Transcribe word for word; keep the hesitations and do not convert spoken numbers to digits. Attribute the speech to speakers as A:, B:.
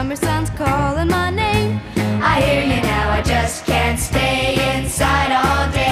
A: summer sun's calling my name.
B: I hear you now, I just can't stay inside all day.